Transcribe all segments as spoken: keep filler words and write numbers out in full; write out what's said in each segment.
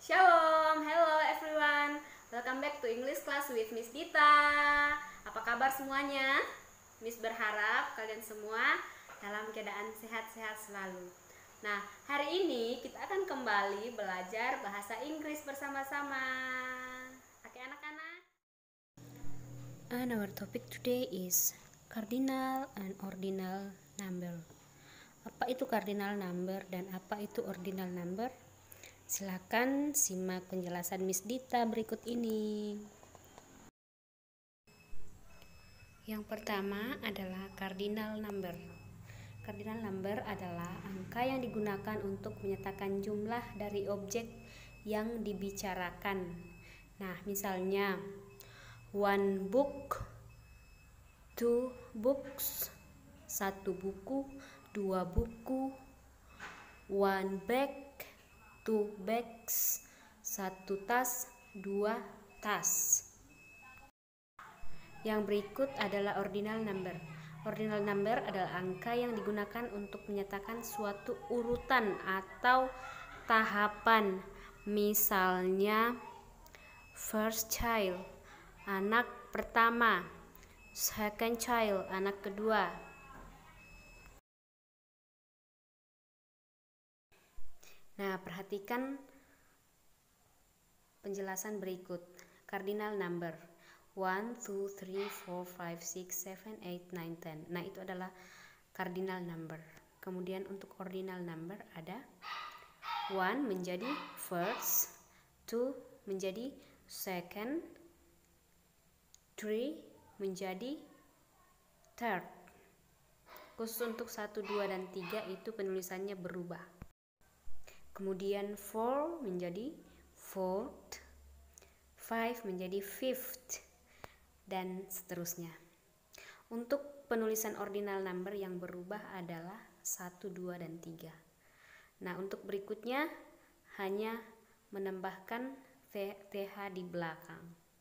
Shalom, hello everyone. Welcome back to English class with Miss Dita. Apa kabar semuanya? Miss berharap kalian semua dalam keadaan sehat-sehat selalu. Nah, hari ini kita akan kembali belajar bahasa Inggris bersama-sama. Oke anak-anak. And our topic today is cardinal and ordinal number. Apa itu cardinal number dan apa itu ordinal number? Silakan simak penjelasan Miss Dita berikut ini. Yang pertama adalah cardinal number. Cardinal number adalah angka yang digunakan untuk menyatakan jumlah dari objek yang dibicarakan. Nah, misalnya one book, two books, satu buku, dua buku, one bag, two bags, satu tas, dua tas. Yang berikut adalah ordinal number. Ordinal number adalah angka yang digunakan untuk menyatakan suatu urutan atau tahapan. Misalnya first child, anak pertama, second child, anak kedua. Nah, perhatikan penjelasan berikut. Cardinal number one, two, three, four, five, six, seven, eight, nine, ten. Nah, itu adalah cardinal number. Kemudian untuk ordinal number ada one menjadi first, two menjadi second, three menjadi third. Khusus untuk satu, dua, dan tiga itu penulisannya berubah. Kemudian four menjadi fourth, five menjadi fifth, dan seterusnya. Untuk penulisan ordinal number yang berubah adalah satu, dua, dan tiga. Nah, untuk berikutnya hanya menambahkan th di belakang.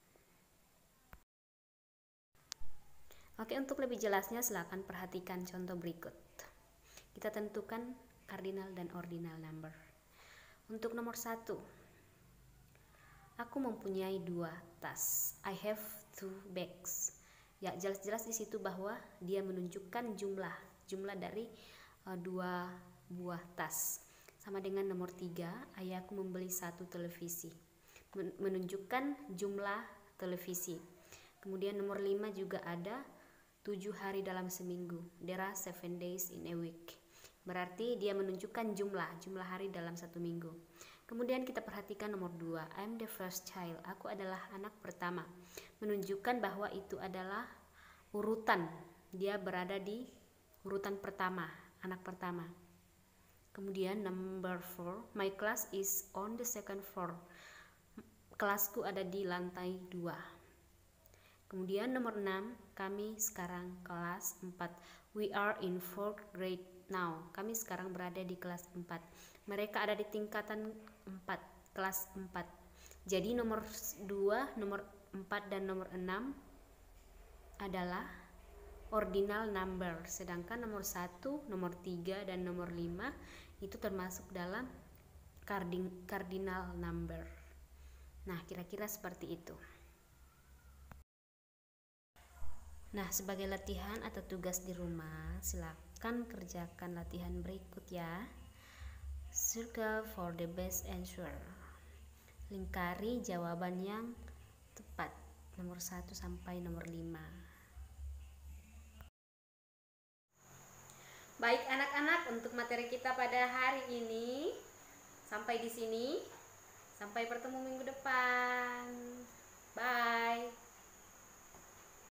Oke, untuk lebih jelasnya silakan perhatikan contoh berikut. Kita tentukan cardinal dan ordinal number. Untuk nomor satu, aku mempunyai dua tas. I have two bags. Ya, jelas-jelas di situ bahwa dia menunjukkan jumlah, jumlah dari uh, dua buah tas. Sama dengan nomor tiga, ayahku membeli satu televisi. Men menunjukkan jumlah televisi. Kemudian nomor lima juga ada tujuh hari dalam seminggu. There are seven days in a week. Berarti dia menunjukkan jumlah, jumlah hari dalam satu minggu. Kemudian kita perhatikan nomor dua, I'm the first child. Aku adalah anak pertama. Menunjukkan bahwa itu adalah urutan. Dia berada di urutan pertama, anak pertama. Kemudian number four, my class is on the second floor. Kelasku ada di lantai dua. Kemudian nomor enam, kami sekarang kelas empat. We are in fourth grade now. Kami sekarang berada di kelas empat. Mereka ada di tingkatan empat, kelas empat. Jadi nomor dua, nomor empat, dan nomor enam adalah ordinal number. Sedangkan nomor satu, nomor tiga, dan nomor lima itu termasuk dalam cardinal number. Nah, kira-kira seperti itu. Nah, sebagai latihan atau tugas di rumah, silakan kerjakan latihan berikut ya. Circle for the best answer. Lingkari jawaban yang tepat, nomor satu sampai nomor lima. Baik anak-anak, untuk materi kita pada hari ini sampai di sini. Sampai bertemu minggu depan. Bye.